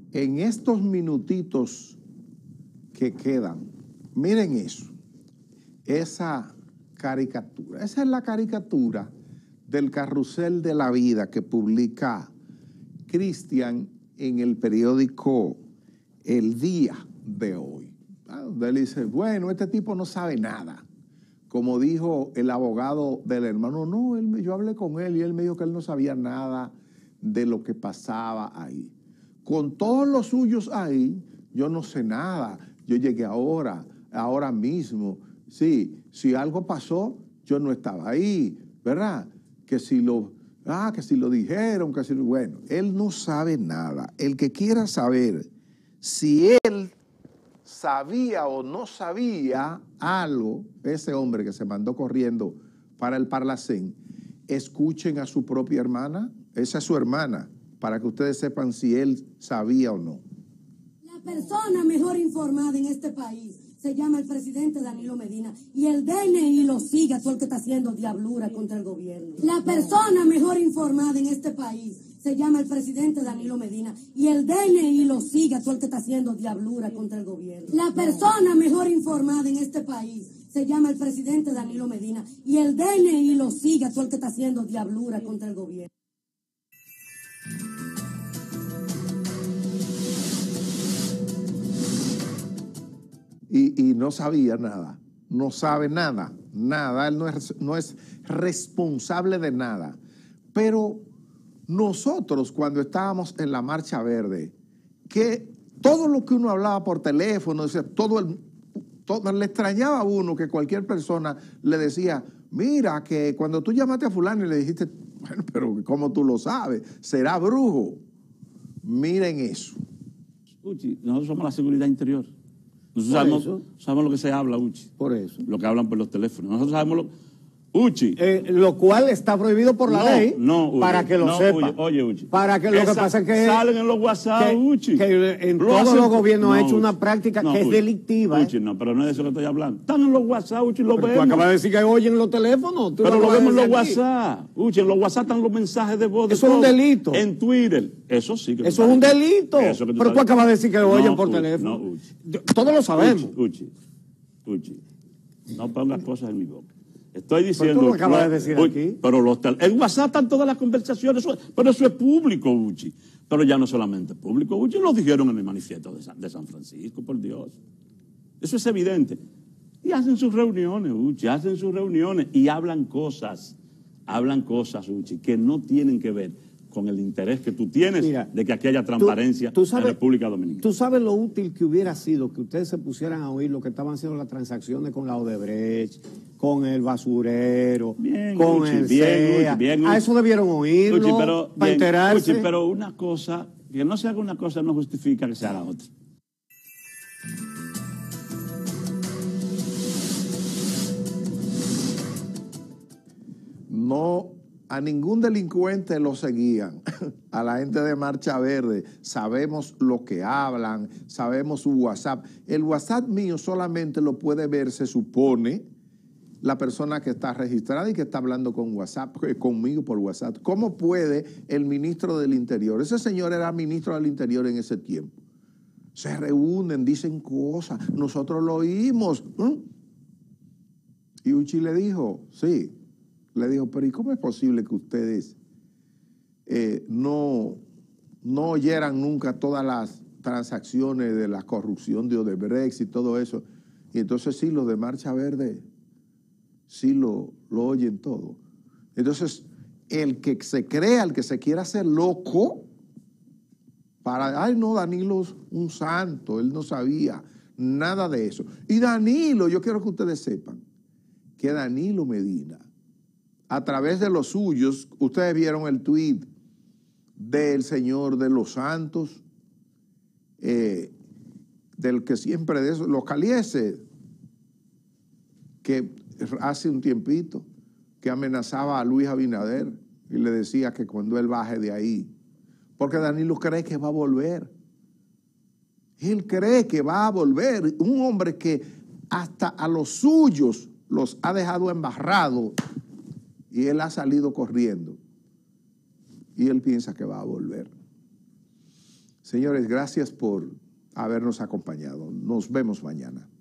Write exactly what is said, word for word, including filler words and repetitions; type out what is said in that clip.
en estos minutitos que quedan, miren eso, esa caricatura. Esa es la caricatura del carrusel de la vida que publica Cristian en el periódico El Día de hoy. Donde él dice, bueno, este tipo no sabe nada. Como dijo el abogado del hermano, no, él, yo hablé con él y él me dijo que él no sabía nada de lo que pasaba ahí. Con todos los suyos ahí, yo no sé nada. Yo llegué ahora, ahora mismo. Sí, si algo pasó, yo no estaba ahí, ¿verdad? Que si lo, ah, que si lo dijeron, que si, bueno, él no sabe nada. El que quiera saber si él sabía o no sabía algo, ese hombre que se mandó corriendo para el Parlacén, escuchen a su propia hermana, esa es su hermana, para que ustedes sepan si él sabía o no. La persona mejor informada en este país se llama el presidente Danilo Medina y el D N I lo sigue a todo el que está haciendo diablura contra el gobierno. La persona mejor informada en este país se llama el presidente Danilo Medina y el D N I lo sigue a todo el que está haciendo diablura contra el gobierno. La persona mejor informada en este país se llama el presidente Danilo Medina y el D N I lo sigue a todo el que está haciendo diablura contra el gobierno. Y, y no sabía nada, no sabe nada, nada, él no es, no es responsable de nada. Pero nosotros cuando estábamos en la Marcha Verde, que todo lo que uno hablaba por teléfono, todo, el, todo le extrañaba a uno que cualquier persona le decía, mira, que cuando tú llamaste a fulano y le dijiste, bueno, pero ¿cómo tú lo sabes? ¿Será brujo? Miren eso. Uchi, nosotros somos la seguridad interior. Nosotros sabemos, sabemos lo que se habla, Uchi. Por eso. Lo que hablan por los teléfonos. Nosotros sabemos lo... Uchi. Eh, lo cual está prohibido por la no, ley, no, Uchi, para que lo no, sepa. Oye, Uchi. Para que lo Esa, que pasa es que... Salen en los WhatsApp, que, Uchi. Que en lo todos hacen, los gobiernos no, ha hecho Uchi, una práctica no, que es Uchi, delictiva. Uchi, ¿eh? no, pero no es de eso que estoy hablando. Están en los WhatsApp, Uchi, lo pero vemos. Tú acabas de decir que oyen los teléfonos. Pero lo vemos en los WhatsApp. Uchi, en los WhatsApp están los mensajes de voz. De eso todo. Es un delito. En Twitter. Eso sí que Eso es un delito. Eso que tú pero tú acabas de decir que lo no, oyen por Uchi, teléfono. No, Uchi. Todos lo sabemos. Uchi, Uchi, Uchi. No pongas cosas en mi boca. Estoy diciendo... Pero tú lo acabas de decir uy, aquí. Pero los en WhatsApp están todas las conversaciones, eso, pero eso es público, Uchi. Pero ya no solamente público, Uchi, lo dijeron en el manifiesto de San, de San Francisco, por Dios. Eso es evidente. Y hacen sus reuniones, Uchi, hacen sus reuniones y hablan cosas, hablan cosas, Uchi, que no tienen que ver con el interés que tú tienes. Mira, de que aquí haya transparencia tú, tú sabes, en República Dominicana. Tú sabes lo útil que hubiera sido que ustedes se pusieran a oír lo que estaban haciendo las transacciones con la Odebrecht, con el basurero, bien, con Uchi, el bien, C E A. Uchi, bien, Uchi. A eso debieron oírlo, Uchi, pero, para bien, enterarse. Uchi, pero una cosa, que no se haga una cosa no justifica que se haga otra. No, a ningún delincuente lo seguían, a la gente de Marcha Verde. Sabemos lo que hablan, sabemos su WhatsApp. El WhatsApp mío solamente lo puede ver, se supone, la persona que está registrada y que está hablando con WhatsApp, conmigo por WhatsApp. ¿Cómo puede el ministro del Interior? Ese señor era ministro del Interior en ese tiempo. Se reúnen, dicen cosas, nosotros lo oímos. ¿Mm? Y Uchi le dijo, sí. Le dijo, pero ¿y cómo es posible que ustedes eh, no, no oyeran nunca todas las transacciones de la corrupción de Odebrecht y todo eso? Y entonces sí, los de Marcha Verde sí lo, lo oyen todo. Entonces, el que se crea, el que se quiera hacer loco, para, ay no, Danilo es un santo, él no sabía nada de eso. Y Danilo, yo quiero que ustedes sepan que Danilo Medina, a través de los suyos, ustedes vieron el tuit del señor de los Santos, eh, del que siempre de eso, los Calieses, que hace un tiempito, que amenazaba a Luis Abinader y le decía que cuando él baje de ahí, porque Danilo cree que va a volver. Él cree que va a volver. Un hombre que hasta a los suyos los ha dejado embarrados, y él ha salido corriendo. Y él piensa que va a volver. Señores, gracias por habernos acompañado. Nos vemos mañana.